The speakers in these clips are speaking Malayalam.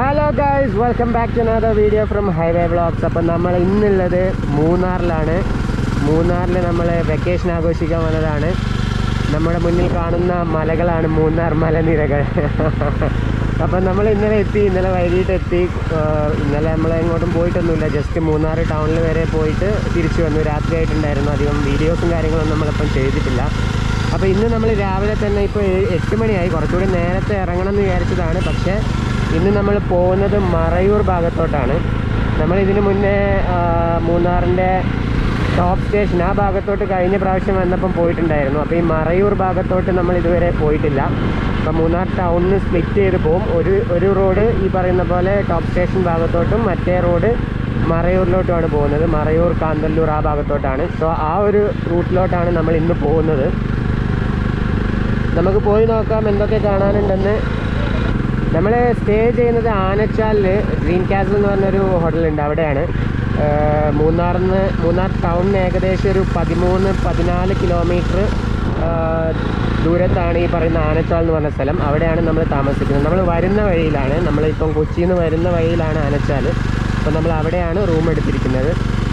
Hello guys, welcome back to another video from highway vlogs. അപ്പം നമ്മൾ ഇന്നുള്ളത് മൂന്നാറിലാണ്. മൂന്നാറിൽ നമ്മൾ വെക്കേഷൻ ആഘോഷിക്കാൻ വന്നതാണ്. നമ്മുടെ മുന്നിൽ കാണുന്ന മലകളാണ് മൂന്നാർ മലനിരകൾ. അപ്പം നമ്മൾ ഇന്നലെ വൈകിട്ട് എത്തി. ഇന്നലെ നമ്മൾ എങ്ങോട്ടും പോയിട്ടൊന്നുമില്ല, ജസ്റ്റ് മൂന്നാർ ടൗണിൽ വരെ പോയിട്ട് തിരിച്ചു വന്നു. രാത്രിയായിട്ടുണ്ടായിരുന്നു, അധികം വീഡിയോസും കാര്യങ്ങളൊന്നും നമ്മളിപ്പം ചെയ്തിട്ടില്ല. അപ്പോൾ ഇന്ന് നമ്മൾ രാവിലെ തന്നെ ഇപ്പോൾ 8 മണിയായി, കുറച്ചുകൂടി നേരത്തെ ഇറങ്ങണം എന്ന് വിചാരിച്ചതാണ്. പക്ഷേ ഇന്ന് നമ്മൾ പോകുന്നത് മറയൂർ ഭാഗത്തോട്ടാണ്. നമ്മളിതിന് മുന്നേ മൂന്നാറിൻ്റെ ടോപ്പ് സ്റ്റേഷൻ ആ ഭാഗത്തോട്ട് കഴിഞ്ഞ പ്രാവശ്യം വന്നപ്പം പോയിട്ടുണ്ടായിരുന്നു. അപ്പോൾ ഈ മറയൂർ ഭാഗത്തോട്ട് നമ്മൾ ഇതുവരെ പോയിട്ടില്ല. അപ്പോൾ മൂന്നാർ ടൗണിൽ സ്പ്ലിറ്റ് ചെയ്ത് പോകും. ഒരു റോഡ് ഈ പറയുന്ന പോലെ ടോപ്പ് സ്റ്റേഷൻ ഭാഗത്തോട്ടും മറ്റേ റോഡ് മറയൂരിലോട്ടുമാണ് പോകുന്നത്. മറയൂർ, കാന്തല്ലൂർ ആ ഭാഗത്തോട്ടാണ്. സോ ആ ഒരു റൂട്ടിലോട്ടാണ് നമ്മൾ ഇന്ന് പോകുന്നത്. നമുക്ക് പോയി നോക്കാം എന്തൊക്കെ കാണാനുണ്ടെന്ന്. നമ്മൾ സ്റ്റേ ചെയ്യുന്നത് ആനച്ചാലിൽ ഗ്രീൻ കാസിൽ എന്ന് പറഞ്ഞൊരു ഹോട്ടലുണ്ട്, അവിടെയാണ്. മൂന്നാർ ടൗണിന് ഏകദേശം ഒരു 13-14 കിലോമീറ്റർ ദൂരത്താണ് ഈ പറയുന്ന ആനച്ചാൽ എന്ന് പറഞ്ഞ സ്ഥലം. അവിടെയാണ് നമ്മൾ താമസിക്കുന്നത്. നമ്മൾ വരുന്ന വഴിയിലാണ്, നമ്മളിപ്പം കൊച്ചിയിൽ നിന്ന് വരുന്ന വഴിയിലാണ് ആനച്ചാൽ. അപ്പം നമ്മൾ അവിടെയാണ് റൂം എടുത്തിരിക്കുന്നത്.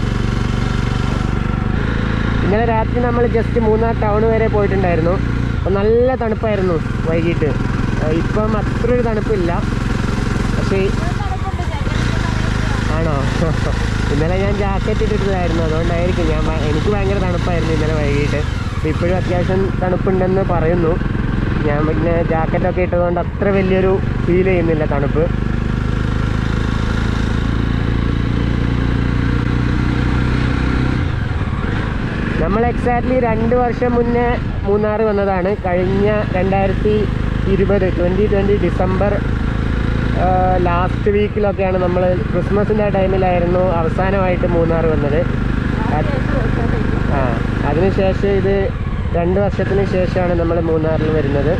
ഇന്നലെ രാത്രി നമ്മൾ ജസ്റ്റ് മൂന്നാർ ടൗൺ വരെ പോയിട്ടുണ്ടായിരുന്നു. അപ്പം നല്ല തണുപ്പായിരുന്നു വൈകിട്ട്. ഇപ്പം അത്ര ഒരു തണുപ്പില്ല, പക്ഷേ ആണോ? ഇന്നലെ ഞാൻ ജാക്കറ്റ് ഇട്ടിട്ടില്ലായിരുന്നു, അതുകൊണ്ടായിരിക്കും. എനിക്ക് ഭയങ്കര തണുപ്പായിരുന്നു ഇന്നലെ വൈകിട്ട്. അപ്പോൾ ഇപ്പോഴും അത്യാവശ്യം തണുപ്പുണ്ടെന്ന് പറയുന്നു. ഞാൻ പിന്നെ ജാക്കറ്റൊക്കെ ഇട്ടതുകൊണ്ട് അത്ര വലിയൊരു ഫീൽ ചെയ്യുന്നില്ല തണുപ്പ്. നമ്മൾ എക്സാക്ട്ലി 2 വർഷം മുന്നേ മൂന്നാർ വന്നതാണ്. കഴിഞ്ഞ 2020 ഡിസംബർ ലാസ്റ്റ് വീക്കിലൊക്കെയാണ് നമ്മൾ, ക്രിസ്മസിൻ്റെ ടൈമിലായിരുന്നു അവസാനമായിട്ട് മൂന്നാർ വന്നത്. അതിനുശേഷം ഇത് 2 വർഷത്തിന് ശേഷമാണ് നമ്മൾ മൂന്നാറിൽ വരുന്നത്.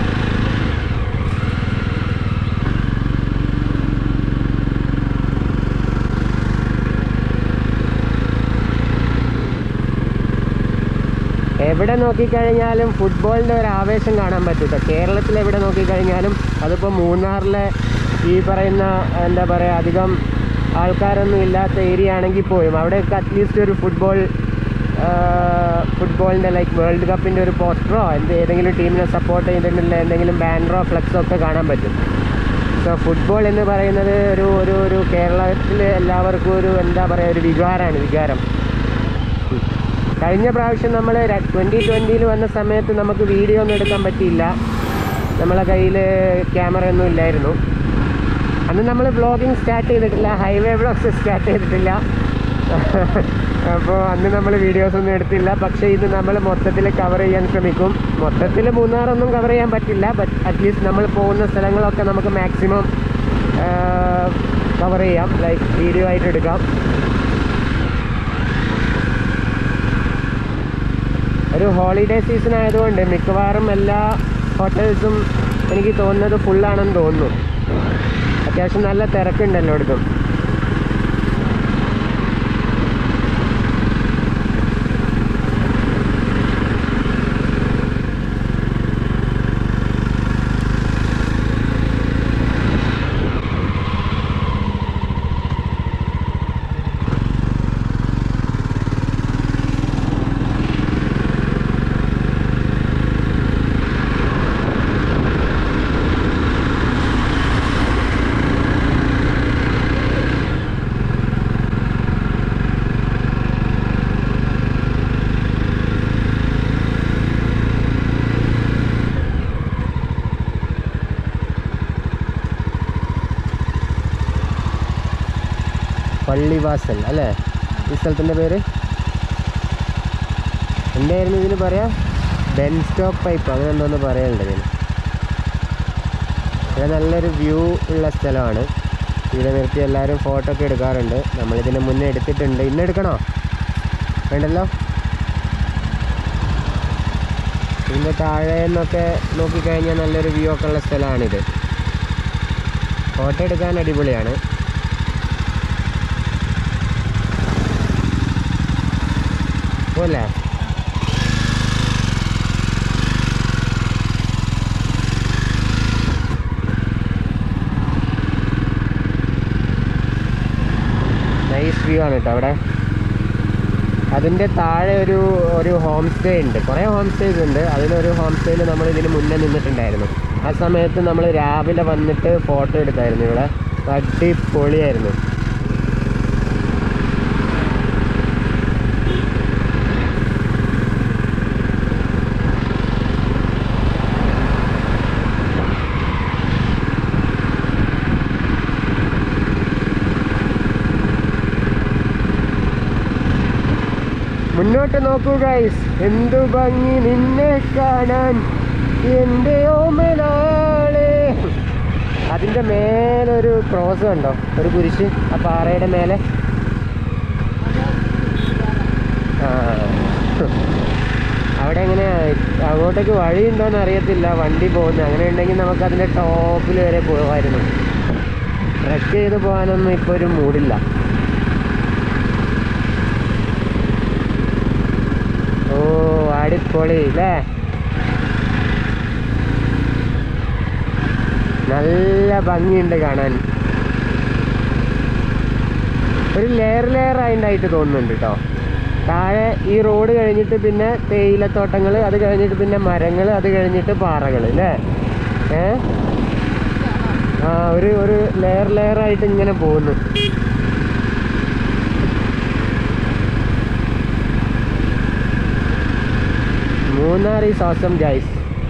എവിടെ നോക്കിക്കഴിഞ്ഞാലും ഫുട്ബോളിൻ്റെ ഒരു ആവേശം കാണാൻ പറ്റും കേട്ടോ. കേരളത്തിൽ എവിടെ നോക്കിക്കഴിഞ്ഞാലും, അതിപ്പോൾ മൂന്നാറിലെ ഈ പറയുന്ന എന്താ പറയുക, അധികം ആൾക്കാരൊന്നും ഇല്ലാത്ത ഏരിയ ആണെങ്കിൽ പോലും അവിടെയൊക്കെ അറ്റ്ലീസ്റ്റ് ഒരു ഫുട്ബോളിൻ്റെ ലൈക്ക് വേൾഡ് കപ്പിൻ്റെ ഒരു പോസ്റ്ററോ ഏതെങ്കിലും ടീമിനെ സപ്പോർട്ട് ചെയ്തിട്ടുള്ള എന്തെങ്കിലും ബാനറോ ഫ്ലെക്സോ ഒക്കെ കാണാൻ പറ്റും. സോ ഫുട്ബോൾ എന്ന് പറയുന്നത് ഒരു കേരളത്തിൽ എല്ലാവർക്കും ഒരു എന്താ പറയുക, ഒരു വികാരം. കഴിഞ്ഞ പ്രാവശ്യം നമ്മൾ 2020 വന്ന സമയത്ത് നമുക്ക് വീഡിയോ ഒന്നും എടുക്കാൻ പറ്റിയില്ല. നമ്മളെ കയ്യിൽ ക്യാമറ ഒന്നും ഇല്ലായിരുന്നു. അന്ന് നമ്മൾ വ്ളോഗിങ് സ്റ്റാർട്ട് ചെയ്തിട്ടില്ല, ഹൈവേ വ്ളോഗ്സ് സ്റ്റാർട്ട് ചെയ്തിട്ടില്ല. അപ്പോൾ അന്ന് നമ്മൾ വീഡിയോസൊന്നും എടുത്തില്ല. പക്ഷേ ഇത് നമ്മൾ മൊത്തത്തിൽ കവർ ചെയ്യാൻ ശ്രമിക്കും. മൊത്തത്തിൽ മൂന്നാറൊന്നും കവർ ചെയ്യാൻ പറ്റില്ല, ബട്ട് അറ്റ്ലീസ്റ്റ് നമ്മൾ പോകുന്ന സ്ഥലങ്ങളൊക്കെ നമുക്ക് മാക്സിമം കവർ ചെയ്യാം, ലൈക്ക് വീഡിയോ ആയിട്ട് എടുക്കാം. ഒരു ഹോളിഡേ സീസൺ ആയതുകൊണ്ട് മിക്കവാറും എല്ലാ ഹോട്ടൽസും എനിക്ക് തോന്നുന്നത് ഫുള്ളാണെന്ന് തോന്നുന്നു. അത്യാവശ്യം നല്ല തിരക്കുണ്ട് എല്ലായിടത്തും. പള്ളിവാസൽ അല്ലേ ഈ സ്ഥലത്തിൻ്റെ പേര്? എന്തായിരുന്നു ഇതിന് പറയാം? ബെൻ സ്റ്റോപ്പ് പൈപ്പ് അങ്ങനെ എന്തോന്ന് പറയാനുണ്ട് ഇതിന്. ഇവിടെ നല്ലൊരു വ്യൂ ഉള്ള സ്ഥലമാണ്. ഇവിടെ നിർത്തി എല്ലാവരും ഫോട്ടോ ഒക്കെ എടുക്കാറുണ്ട്. നമ്മളിതിന് മുന്നേ എടുത്തിട്ടുണ്ട്. ഇന്ന് എടുക്കണോ? വേണ്ടല്ലോ. ഇതിൻ്റെ താഴെ നിന്നൊക്കെ നോക്കിക്കഴിഞ്ഞാൽ നല്ലൊരു വ്യൂ ഒക്കെ ഉള്ള സ്ഥലമാണിത്. ഫോട്ടോ എടുക്കാൻ അടിപൊളിയാണ്. പോലെ നൈസ് വ്യൂ ആണ് കേട്ടോ അവിടെ. അതിൻ്റെ താഴെ ഒരു ഹോം സ്റ്റേ ഉണ്ട്, കുറേ ഹോം സ്റ്റേസ് ഉണ്ട്. അതിലൊരു ഹോം സ്റ്റേയിൽ നമ്മൾ ഇതിന് മുന്നേ നിന്നിട്ടുണ്ടായിരുന്നു. ആ സമയത്ത് നമ്മൾ രാവിലെ വന്നിട്ട് ഫോട്ടോ എടുത്തായിരുന്നു ഇവിടെ. അടിപൊളിയായിരുന്നു. മുന്നോട്ട് നോക്കൂ ഗൈസ്, എന്തു ഭംഗി നിന്നെ കാണാൻ എൻ്റെ ഓമനാളെ. അതിൻ്റെ മേലൊരു ക്രോസ് കണ്ടോ, ഒരു കുരിശ് ആ പാറയുടെ മേലെ. ആ അവിടെ എങ്ങനെ അങ്ങോട്ടേക്ക് വഴിയുണ്ടോയെന്ന് അറിയത്തില്ല, വണ്ടി പോകുന്നത്. അങ്ങനെ ഉണ്ടെങ്കിൽ നമുക്കതിൻ്റെ ടോപ്പിൽ വരെ പോകാമായിരുന്നു. ട്രെക്ക് ചെയ്ത് പോകാനൊന്നും ഇപ്പോൾ ഒരു മൂഡില്ല. ഓ അടിപൊളി അല്ലേ, നല്ല ഭംഗിയുണ്ട് കാണാൻ. ഒരു ലെയർ ആയിട്ട് തോന്നുന്നുണ്ട് കേട്ടോ. താഴെ ഈ റോഡ് കഴിഞ്ഞിട്ട് പിന്നെ തേയിലത്തോട്ടങ്ങൾ, അത് കഴിഞ്ഞിട്ട് പിന്നെ മരങ്ങൾ, അത് കഴിഞ്ഞിട്ട് പാറകൾ അല്ലേ. ആ ഒരു ലെയർ ആയിട്ട് ഇങ്ങനെ പോകുന്നു. Munnar is awesome guys.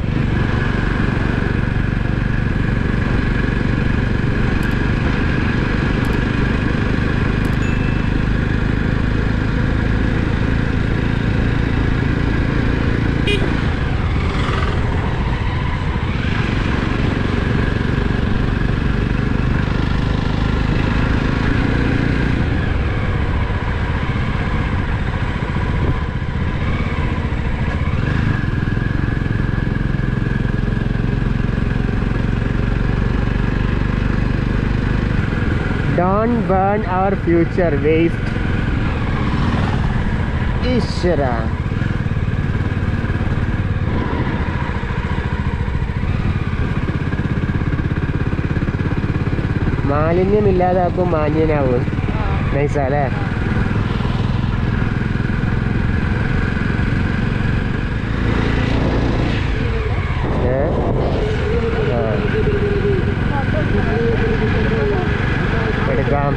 Don't burn our future waste. ഈശ്വര, മാലിന്യമില്ലാതാക്കും മാന്യനാവും. നൈസല്ലേ. എടുക്കാം.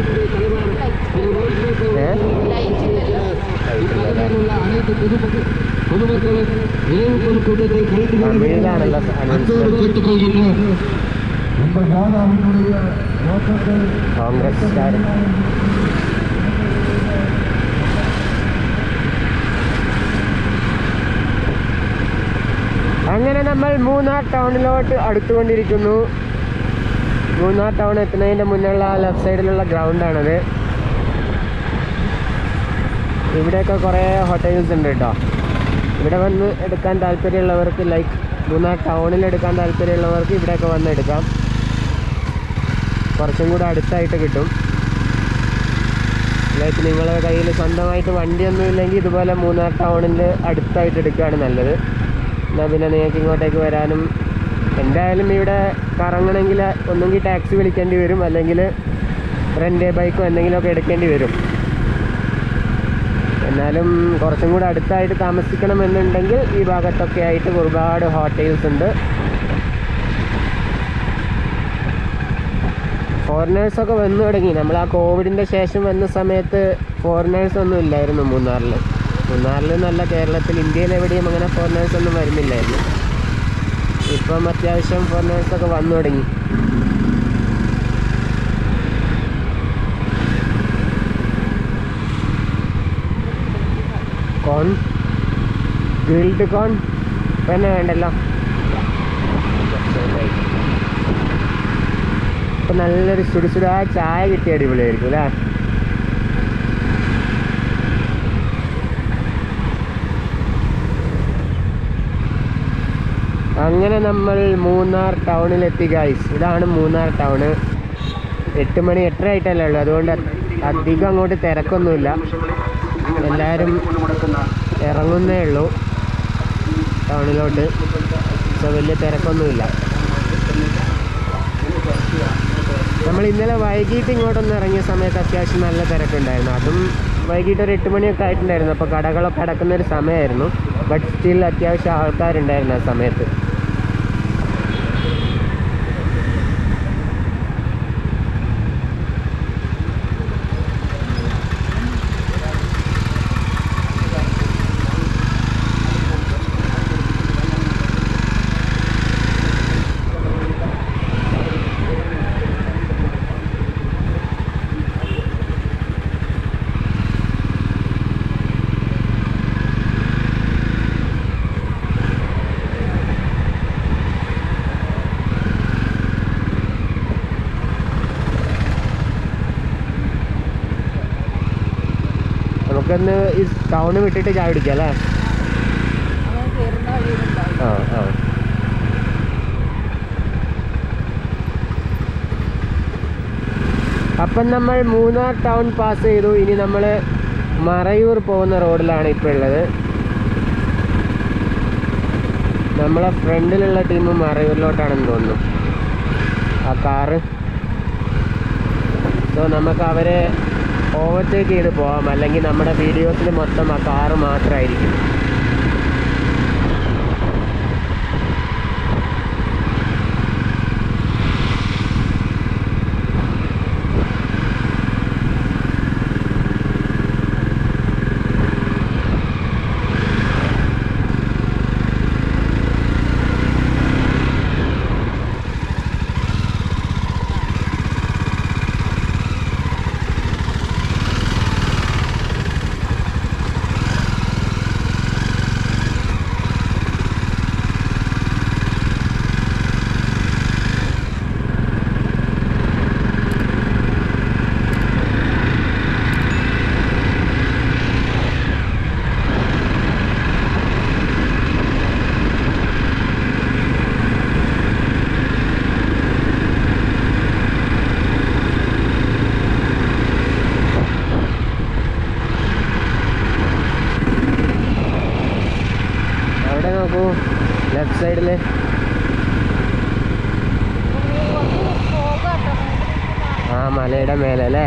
തമിഴിലാണല്ലോ കോൺഗ്രസ്സുകാർ. അങ്ങനെ നമ്മൾ മൂന്നാർ ടൗണിലോട്ട് അടുത്തുകൊണ്ടിരിക്കുന്നു. മൂന്നാർ ടൗൺ എത്തുന്നതിൻ്റെ മുന്നുള്ള ലെഫ്റ്റ് സൈഡിലുള്ള ഗ്രൗണ്ടാണത്. ഇവിടെയൊക്കെ കുറേ ഹോട്ടൽസ് ഉണ്ട് കേട്ടോ. ഇവിടെ വന്ന് എടുക്കാൻ താല്പര്യമുള്ളവർക്ക്, ലൈക്ക് മൂന്നാർ ടൗണിൽ എടുക്കാൻ താല്പര്യമുള്ളവർക്ക് ഇവിടെയൊക്കെ വന്ന് എടുക്കാം. കുറച്ചും കൂടെ അടുത്തായിട്ട് കിട്ടും. ലൈക്ക് നിങ്ങളുടെ കയ്യിൽ സ്വന്തമായിട്ട് വണ്ടിയൊന്നും ഇല്ലെങ്കിൽ ഇതുപോലെ മൂന്നാർ ടൗണിൻ്റെ അടുത്തായിട്ട് എടുക്കുകയാണ് നല്ലത്. എന്നാൽ പിന്നെ നിങ്ങൾക്ക് ഇങ്ങോട്ടേക്ക് വരാനും, എന്തായാലും ഇവിടെ കറങ്ങണമെങ്കിൽ ഒന്നെങ്കിൽ ടാക്സി വിളിക്കേണ്ടി വരും, അല്ലെങ്കിൽ റെൻ്റ് ബൈക്കോ എന്തെങ്കിലുമൊക്കെ എടുക്കേണ്ടി വരും. എന്നാലും കുറച്ചും കൂടെ അടുത്തായിട്ട് താമസിക്കണമെന്നുണ്ടെങ്കിൽ ഈ ഭാഗത്തൊക്കെ ആയിട്ട് ഒരുപാട് ഹോട്ടൽസ് ഉണ്ട്. ഫോറിനേഴ്സൊക്കെ വന്നു തുടങ്ങി. നമ്മൾ ആ കോവിഡിൻ്റെ ശേഷം വന്ന സമയത്ത് ഫോറിനേഴ്സൊന്നും ഇല്ലായിരുന്നു മൂന്നാറിൽ. നല്ല കേരളത്തിൽ, ഇന്ത്യയിൽ എവിടെയും അങ്ങനെ ഫോറിനേഴ്സൊന്നും വരുന്നില്ലായിരുന്നു. ഇപ്പം അത്യാവശ്യം ഫോറിനേഴ്സൊക്കെ വന്നു തുടങ്ങി. കോൺ, ഗ്രിൽഡ് കോൺ പിന്നെ വേണ്ടല്ലോ. ഇപ്പം നല്ലൊരു സുടുസുടാ ചായ കിട്ടിയ അടിപൊളിയായിരിക്കും അല്ലേ. അങ്ങനെ നമ്മൾ മൂന്നാർ ടൗണിലെത്തി ഗൈസ്. ഇതാണ് മൂന്നാർ ടൗണ്. 8 മണി 8:30 ആയിട്ടല്ലേ ഉള്ളൂ. അതുകൊണ്ട് അധികം അങ്ങോട്ട് തിരക്കൊന്നുമില്ല. എല്ലാവരും ഇറങ്ങുന്നേ ഉള്ളൂ ടൗണിലോട്ട്. സോ വലിയ തിരക്കൊന്നുമില്ല. നമ്മൾ നമ്മൾ ഇന്നലെ വൈകിട്ട് ഇങ്ങോട്ടൊന്ന് ഇറങ്ങിയ സമയത്ത് അത്യാവശ്യം നല്ല തിരക്കുണ്ടായിരുന്നു. അതും വൈകിട്ട് ഒരു 8 മണിയൊക്കെ ആയിട്ടുണ്ടായിരുന്നു. അപ്പോൾ കടകളൊക്കെ അടക്കുന്നൊരു സമയമായിരുന്നു. ബട്ട് സ്റ്റിൽ അത്യാവശ്യം ആൾക്കാരുണ്ടായിരുന്നു ആ സമയത്ത്. നമുക്കൊന്ന് ഈ ടൗണ് വിട്ടിട്ട് ചായ കുടിക്കാം അല്ലേ? ആ ആ അപ്പം നമ്മൾ മൂന്നാർ ടൗൺ പാസ് ചെയ്തു. ഇനി നമ്മൾ മറയൂർ പോകുന്ന റോഡിലാണ് ഇപ്പോൾ ഉള്ളത്. നമ്മളെ ഫ്രണ്ടിലുള്ള ടീം മറയൂരിലോട്ടാണെന്ന് തോന്നുന്നു ആ കാറ്. സോ നമുക്ക് അവരെ ഓവർടേക്ക് ചെയ്ത് പോകാം, അല്ലെങ്കിൽ നമ്മുടെ വീഡിയോസിൽ മൊത്തം ആ കാറ് മാത്രമായിരിക്കും. ലെഫ്റ്റ് സൈഡിൽ ആ മലയുടെ മേലെ അല്ലേ?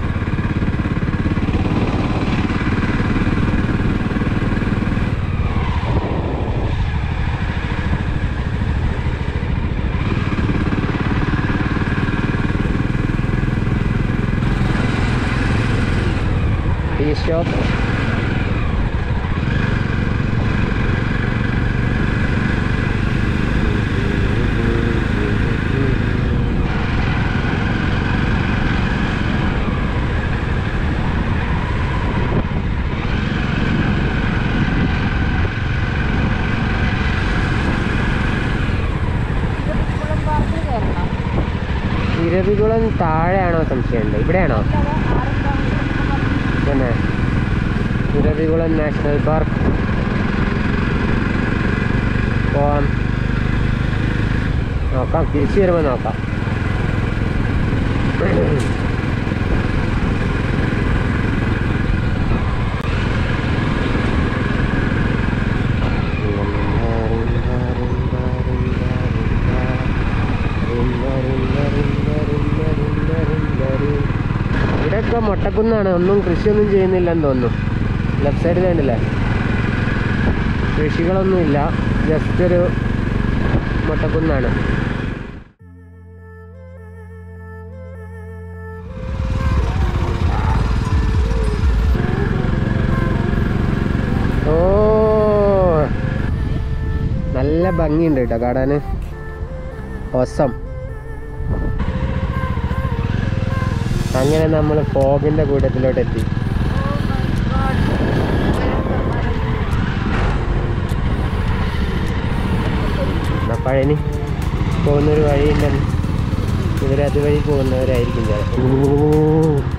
Tea shop. ഇരവികുളം താഴെയാണോ സംശയമുണ്ട്? ഇവിടെയാണോ? പിന്നെ ഇരവികുളം നാഷണൽ പാർക്ക് പോവാം. നോക്കാം, തിരിച്ചു വരുമ്പോൾ നോക്കാം. ഇവിടെയൊക്കെ മൊട്ടക്കുന്നാണ്, ഒന്നും കൃഷിയൊന്നും ചെയ്യുന്നില്ലെന്ന് തോന്നുന്നു. ലെഫ്റ്റ് സൈഡിൽ കണ്ടില്ലേ, കൃഷികളൊന്നുമില്ല, ജസ്റ്റ് ഒരു മൊട്ടക്കുന്നാണ്. ഓ നല്ല ഭംഗിയുണ്ട് കേട്ടോ കാണാൻ. ഒസം. അങ്ങനെ നമ്മൾ ഫോഗിൻ്റെ കൂട്ടത്തിലോട്ട് എത്തി. പഴനി പോകുന്നൊരു വഴിയുണ്ടെന്ന്, ഇവരതുവഴി പോകുന്നവരായിരിക്കും ചിലപ്പോൾ.